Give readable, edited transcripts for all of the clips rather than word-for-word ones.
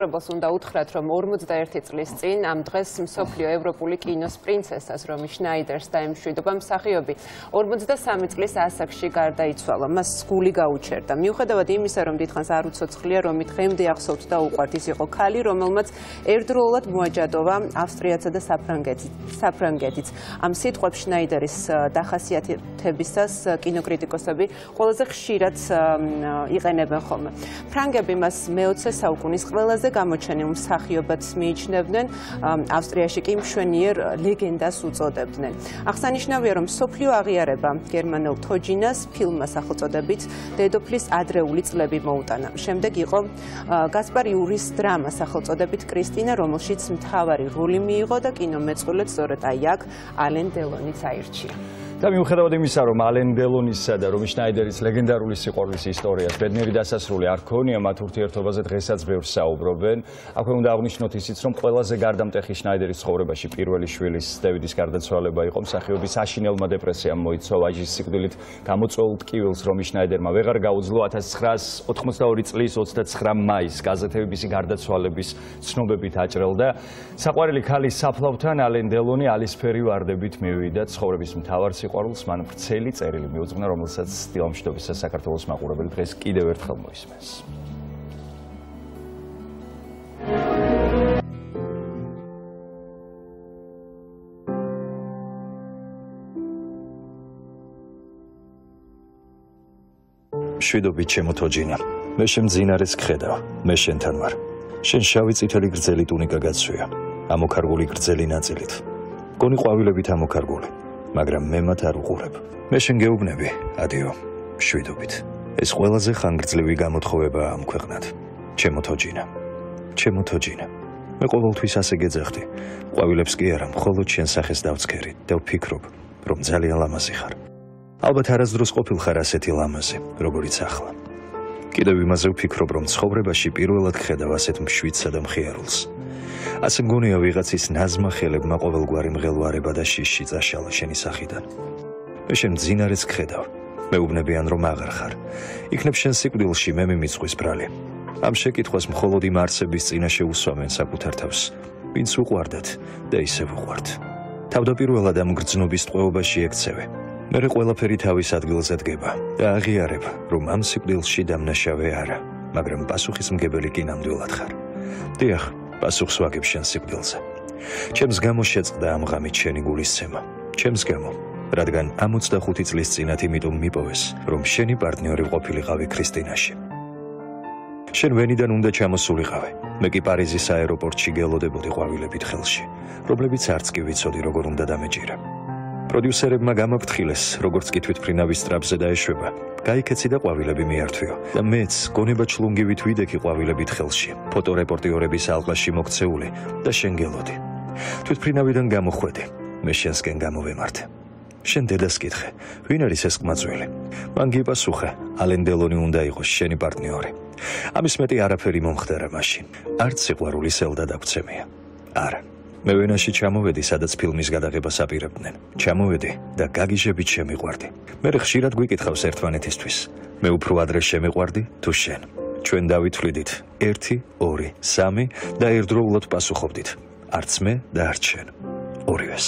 მაუწყებელს უნდა უთხრათ, რომ 51 წლის წინ ამ დღეს მსოფლიო ევროპული კინოს პრინცესას რომი შნაიდერს დაემშვიდობა მსახიობი 53 წლის ასაკში გარდაიცვალა. მას გული გაუჩერდა. მიუხედავად იმისა, რომ დიდხანს არ უცოცხლია, რომ დღემდე ახსოვთ და უყვართ, ის იყო ქალი, რომელმაც ერთდროულად მოაჯადოვა ავსტრიაცა და საფრანგეთიც. ამ სიტყვებს შნაიდერის დახასიათებისას კინოკრიტიკოსები ყველაზე ხშირად იყენებენ ხოლმე. ფრანგები მას მე-20 საუკუნის ყველაზე გამოჩენილ მსახიობად მიიჩნევდნენ, ავსტრიაში კი მშვენიერ ლეგენდას უწოდებდნენ. აღსანიშნავია, რომ მსოფლიო აღიარება გერმანელ თოჯინას ფილმმა სახელწოდებით დედოფლის ადრეული წლები მოუტანა. შემდეგ იყო გასპარ იურის დრამა სახელწოდებით კრისტინა, რომელშიც მთავარი როლი მიიღო და კინომეწყვილედ სწორედ აქ ალენ დელონიც აირჩია. და მიუხედავად იმისა, რომ ალენ დელონისა და რომი შნაიდერის ლეგენდარული სიყვარულის ისტორიას ბედნიერი დასასრული არ ქონია, მათ ურთიერთობაზე დღესაც ბევრს საუბრობენ. აქვე უნდა აღვნიშნოთ ისიც, რომ ყველაზე გარდამტეხი შნაიდერის ცხოვრებაში პირველი შვილის დევიდის გარდაცვალება იყო. მსახიობის აშინელმა დეპრესიამ მოიცვა ვაჟის სიკვდილით გამოწვეულ ტკივილს რომი შნაიდერმა ვეღარ გაუძლო 1982 წლის 29 მაისს გაზეთებების გარდაცვალების ცნობებით აჭრელდა. საყვარელი ქალის საფლავთან ალენ დელონი ალისფერი ვარდებით მივიდა ცხოვრების მთავარ სიყვარულს მან ვრცელი წერილი მიუძღვნა, რომელსაც დილამშვიდობისა საქართველოს მაყურებელი დღეს კიდევ ერთხელ მოისმენს. შვიდობით ჩემო თოჯინა, მე შემძინარეს გხედავ, მე შენთან ვარ. შენ შავი წითელი გრძელი ტუნიკა გაცვია, ამოქარგული გრძელი ნაწილით. გონი ყვავილებით ამოქარგული. მაგრამ მე მათ არ უყურებ. მე შენ გეუბნები, ადიო, შვიდობით. ეს ყველაზე ხანგრძლივი გამოთხოვებაა ამ ქვეყნად. ჩემო თოჯინა. ჩემო თოჯინა. მე ყოველთვის ასე გეძახდი. ყვავილებს კი არა, მხოლოდ შენ სახეს დავცქერი და ვფიქრობ, რომ ძალიან ლამაზი ხარ. ალბათ არასდროს ყოფილხარ ასეთი ლამაზი, როგორიც ახლა. კიდევ იმაზე ვფიქრობ, რომ ცხოვრებაში პირველად გხედავ ასეთ მშვიდსა და მხიარულს. ასე მგონია ვიღაცის ნაზმა ხელებმა ყოველგვარი მღელვარება და შიში წაშალა შენი სახიდან. მე შენ მძინარეს გხედავ. მეუბნებიან, რომ აღარ ხარ. იქნებ შენ სიკვდილში მე მიმიწყვის ბრალი. ამ შეკითხვას მხოლოდ იმ არსების წინაშე უსვამენ საკუთარ თავს, ვინც უყვარდათ და ისევ უყვართ. თავდაპირველად ამ გრძნობის ტყვეობაში ექცევი. მერე ყველაფერი თავის ადგილზე დგება და აღიარებ, რომ ამ სიკვდილში დამნაშავე არა, მაგრამ პასუხისმგებელი კი ნამდვილად ხარ. დიახ, პასუხს ვაგებ შენ სიკვდილზე. ჩემს გამო შეწყდა ამ ღამით შენი გულისცემა. ჩემს გამო, რადგან 65 წლის წინათ იმიტომ მიპოვეს, რომ შენი პარტნიორი ყოფილიყავი ქრისტინაში. შენ ვენიდან უნდა ჩამოსულიყავე. მე კი პარიზის აეროპორტში გელოდებოდი ყვავილებით ხელში, რომლებიც არც კი ვიცოდი როგორ უნდა დამეჭირა. პროდიუსერებმა გამაფრთხილეს, როგორც კი თვითმფრინავის ტრაპზე დაეშვება. გაიქეცი და ყვავილები მიართვიო და მეც გონება ჩლუნგივით ვიდექი ყვავილებით ხელში, ფოტორეპორტიორების ალყაში მოქცეული და შენ გელოდი. თვითმფრინავიდან გამოხვედი, მე შენსკენ გამოვემართე. შენ დედას კითხე, ვინ არის ეს ყმაწვილი? მან გიპასუხა, ალენ დელონი უნდა იყოს შენი პარტნიორი. ამის მეტი არაფერი მომხდარა მაშინ. არც სიყვარულის ელდა დაგვრცემია. არა. მე ვენაში ჩამოვედი, სადაც ფილმის გადაღებას აპირებდნენ. ჩამოვედი და გაგიჟებით შემიყვარდი. მე ხშირად გვიკითხავს ერთმანეთისთვის. მე უფრო ადრე შემიყვარდი თუ შენ. ჩვენ დავითვლიდით 1, 2, 3 და ერთდროულად პასუხობდით. არც მე და არც შენ. ორივეს.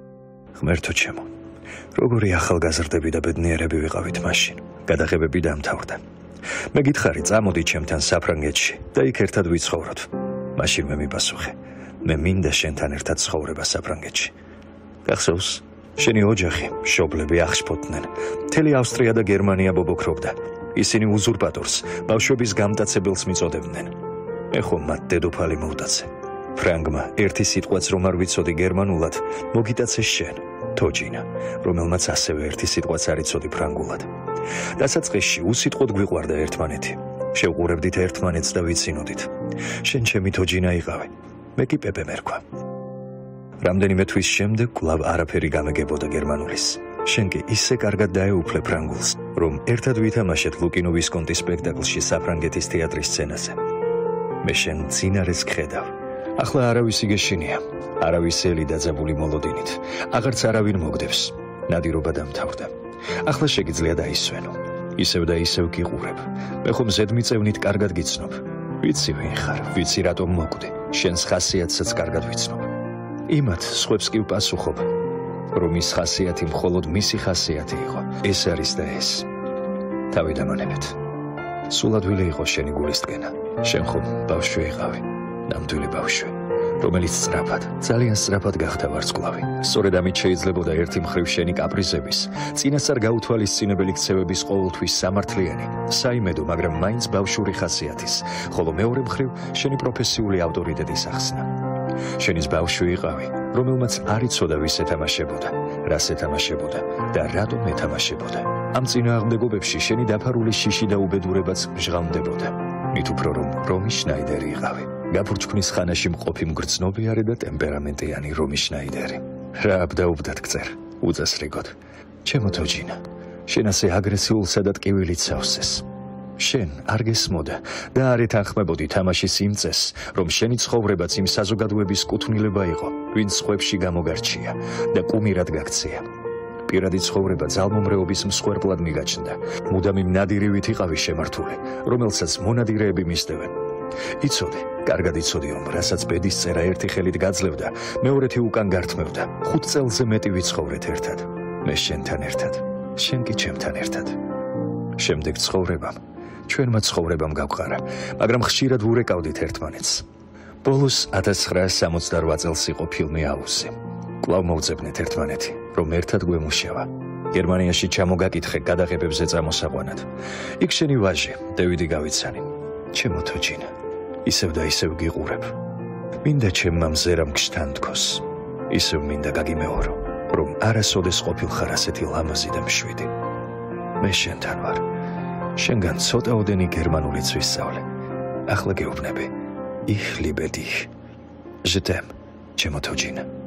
ღმერთო ჩემო, როგორი ახალგაზრდები და ბედნიერები ვიყავით მაშინ. გადაღებები დამთავრდა. მე გითხარი, წამოდი ჩემთან საფრანგეთში და იქ ერთად ვიცხოვროთ. მაშინ მე მიპასუხე, მე მინდა შენთან ერთად ცხოვრება საფრანგეთში. გახსოვს, შენი ოჯახი, მშობლები აღშფოთდნენ. მთელი ავსტრია და გერმანია ბობოქრობდა. ისინი უზურპატორს, ბავშვების გამტაცებელს მიწოდებდნენ. მე ხომ მათ დედოფალი მოვტაცე. ფრანგმა ერთი სიტყვაც რომ არ ვიცოდი გერმანულად, მოგიტაცე შენ, თოჯინა, რომელმაც ასევე ერთი სიტყვაც არ იცოდი ფრანგულად. დასაწყისში უსიტყვოდ გვიყვარდა ერთმანეთი. შევყურებდით ერთმანეთს და ვიცინოდით. შენ ჩემი თოჯინა იყავი. მე კი პეპე მერქვა. რამდენიმე თვის შემდეგ კვლავ არაფერი გამეგებოდა გერმანულის. შენ კი ისე კარგად დაეუფლე ფრანგულს, რომ ერთად ვითამაშეთ ლუკინო ვისკონტის სპექტაკლში საფრანგეთის თეატრის სცენაზე. მე შენ მძინარეს გხედავ. ახლა არავის იგეშინია, არავის ელი დაძაბული მოლოდინით, აღარც არავინ მოგდებს. ნადირობა დამთავრდა. ახლა შეგიძლია დაისვენო. ისევ და ისევ გიყურებ. მე ხომ ზედმიწევნით კარგად გიცნობ. ვიცი ვინ ხარ, ვიცი რატომ მოკვდი, შენს ხასიათსაც კარგად ვიცნობ. იმათ სხვებს კი ვპასუხობ, რომ ის ხასიათი მხოლოდ მისი ხასიათი იყო. ეს არის და ეს. თავი დამანებეთ. სულ ადვილი იყო შენი გულისდგენა. შენ ხომ ბავშვი იყავი, ნამდვილი ბავშვი, რომელიც ძალიან სწრაფად გახდა ვარსკვლავი. სწორედ ამით შეიძლებოდა ერთი მხრივ შენი კაპრიზების, წინასწარ გაუთვალისწინებელი ქცევების ყოველთვის სამართლიანი, საიმედო, მაგრამ მაინც ბავშვური ხასიათის, ხოლო მეორე მხრივ შენი პროფესიული ავტორიტეტის ახსნა. შენის ბავშვი იყავი, რომელმაც არ იცოდა ვის ეთამაშებოდა, რას ეთამაშებოდა და რატომ ეთამაშებოდა. ამ წინააღმდეგობებში შენი დაფარული შიში და უბედურებაც მჟღავნდებოდა. მით უფრო რომ რომი შნაიდერი იყავი. გაფურჩქვნის ხანაში მყოფი მგრძნობიარე და ტემპერამენტიანი რომი შნაიდერი. რა აბდაუბდად გწერ, უწესრიგოდ. ჩემო თოჯინა, შენ ასე აგრესიულსა და ტკივილით სავსეს. შენ არ გესმოდა და არ ეთანხმებოდი თამაშის იმ წესს, რომ შენი ცხოვრებაც იმ საზოგადოების კუთვნილება იყო, ვინც სხვებში გამოგარჩია და კუმირად გაქცია. პირადი ცხოვრება ძალმომრეობის მსხვერპლად მიგაჩნდა. მუდამი ნადირივით იყავი შემართული, რომელსაც მონადირეები მისდევენ. იცოდე, კარგად იცოდი რომ რასაც ბედის წერა ერთი ხელით გაძლევდა, მეორეთი უკან გართმევდა. 5 წელზე მეტი ვიცხოვრეთ ერთად. მე შენთან ერთად, შენ კი ჩემთან ერთად. შემდეგ ცხოვრებამ, ჩვენმა ცხოვრებამ გავყარა, მაგრამ ხშირად ვურეკავდით ერთმანეთს. ბოლოს 1968 წელს იყო ფილმი აუზი. კვლავ მოვძებნეთ ერთმანეთი, რომ ერთად გვემუშავა. გერმანიაში ჩამოგაკითხე გადაღებებზე წამოსაყვანად. იქ შენი ვაჟი, დევიდი გავიცანი. ჩემო თოჯინა, ისევ და ისევ გიყურებ. მინდა ჩემმა მზერამ გშთან თქოს. ისევ მინდა გაგიმეორო, რომ არასოდეს ყოფილხარ ასეთი ლამაზი და მშვიდი. მე შენთან ვარ. შენგან ცოტაოდენი გერმანულიც ვისწავლე. ახლა გეუბნები. Ich liebe dich. Je t'aime, ჩემო თოჯინა.